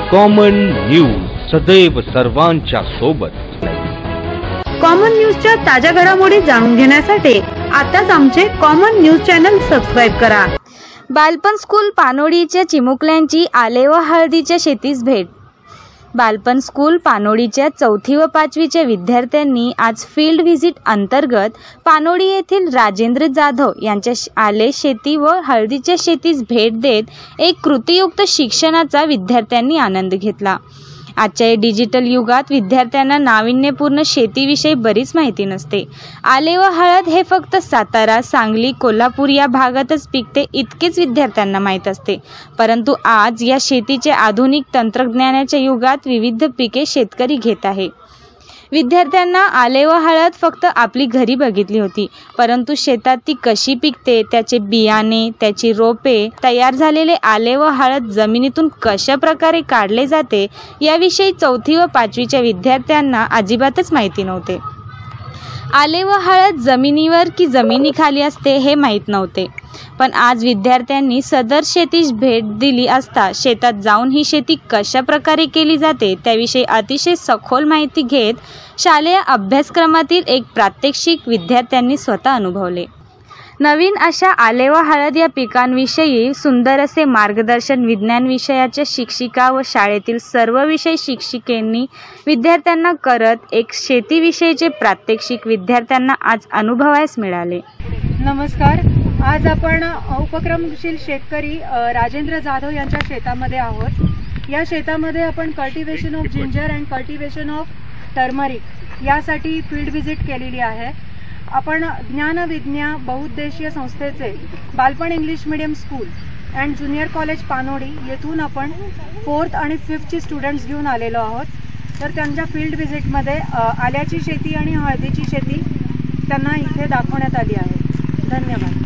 Common news सदैव सर्वांच्या सोबत। कॉमन न्यूजच्या ताज्या घडामोडी जाणून घेण्यासाठी आताच आमचे कॉमन न्यूज चॅनल सबस्क्राइब करा। बालपण स्कूल पानोडीच्या चिमुकल्यांची आले व हळदीच्या शेतीस भेट। बालपण स्कूल पानोडीच्या 4थी व 5वीच्या विद्यार्थ्यांनी आज फील्ड व्हिजिट अंतर्गत पानोडी येथील राजेंद्र जाधव यांच्या आले शेती व हळदीच्या शेतीस भेट देत एक कृतीयुक्त शिक्षणाचा विद्यार्थ्यांनी आनंद घेतला। आजच्या डिजिटल युगात विद्यार्थ्यांना नाविन्यपूर्ण शेतीविषयी बरीच माहिती नसते। आले व हळद हे फक्त सातारा, सांगली, कोल्हापूर या भागातच पिकते इतकेच विद्यार्थ्यांना माहीत असते। परंतु आज या शेतीचे आधुनिक तंत्रज्ञानाच्या युगात विविध पिके शेतकरी घेत आहे। विद्यार्थ्यांना आले व हळद फक्त आपली घरी बघितली होती, परंतु शेतात ती कशी पिकते, त्याचे बियाणे, त्याची रोपे, तयार झालेले आले व हळद जमिनीतून कशा प्रकारे काढले जाते याविषयी 4थी व 5वीच्या विद्यार्थ्यांना अजिबातच माहिती नव्हते। आले व हळद जमिनीवर की जमिनीखाली असते हे माहीत नव्हते, पण आज विद्यार्थ्यांनी सदर शेतीस भेट दिली असता शेतात जाऊन ही शेती कशा प्रकारे केली जाते त्याविषयी अतिशय सखोल माहिती घेत शालेय अभ्यासक्रमातील एक प्रात्यक्षिक विद्यार्थ्यांनी स्वतः अनुभवले। नवीन अशा आले व हळद या पिकांविषयी सुंदर असे मार्गदर्शन विज्ञान विषयाच्या शिक्षिका व शाळेतील सर्व विषय शिक्षिकेंनी विद्यार्थ्यांना करत एक शेतीविषयीचे प्रात्यक्षिक विद्यार्थ्यांना आज अनुभवायस मिळाले। नमस्कार, आज आपण उपक्रमशील शेतकरी राजेंद्र जाधव यांच्या शेतामध्ये आहोत। या शेतामध्ये आपण cultivation of ginger and cultivation of turmeric यासाठी फील्ड व्हिजिट केलेली आहे। आपण ज्ञानविज्ञा बहुउद्देशीय संस्थेचे बालपण English medium school and junior college Panodi येथून आपण 4th आणि 5th ची स्टुडंट्स घेऊन आलेलो आहोत। तर त्यांच्या फील्ड व्हिजिटमध्ये आल्याची शेती आणि हळदीची शेती त्यांना इथे दाखवण्यात आली आहे। धन्यवाद।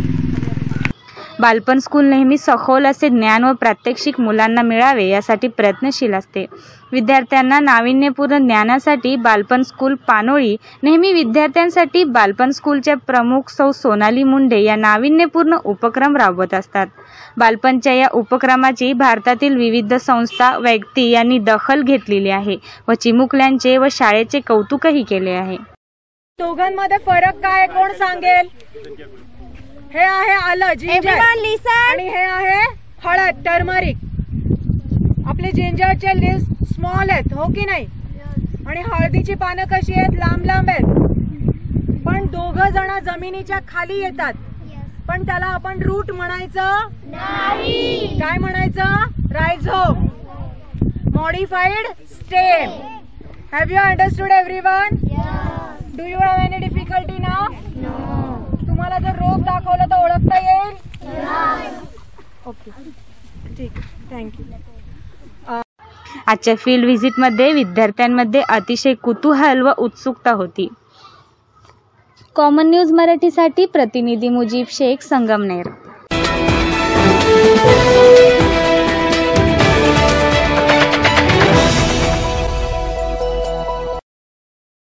बालपण स्कूल नेहमी सखोल असे ज्ञान व प्रात्यक्षिक मुलांना मिळावे यासाठी प्रयत्नशील असते। विद्यार्थ्यांना नाविन्यपूर्ण ज्ञानासाठी बालपण स्कूल पानोळी नेहमी विद्यार्थ्यांसाठी बालपण स्कूलच्या प्रमुख सौ सोनाली मुंडे या नाविन्यपूर्ण उपक्रम राबवत असतात। बालपणच्या या उपक्रमाची भारतातील विविध संस्था, व्यक्ती यांनी दखल घेतलेली आहे व चिमुकल्यांचे व शाळेचे कौतुकही केले आहे। दोघांमध्ये फरक काय कोण सांगेल? हे आहे आलं जिंजर आणि हे आहे हळद टर्मरिक। आपले जिंजरचे लिस्ट स्मॉल आहेत, हो की नाही? आणि हळदीची पानं कशी आहेत? लांब लांब आहेत। पण दोघं जण जमिनीच्या खाली येतात, पण त्याला आपण रूट म्हणायचं नाही। काय म्हणायचं? Rhizome, modified stem. Have you understood everyone? Do you have any difficulty now? तुम्हाला जर रोप दाखवलं तर ओळखता येईल? ओके, ठीक, थँक्यू। आजच्या फील्ड व्हिजिटमध्ये विद्यार्थ्यांमध्ये अतिशय कुतूहल व उत्सुकता होती। कॉमन न्यूज मराठीसाठी प्रतिनिधी मुजीब शेख, संगमनेर।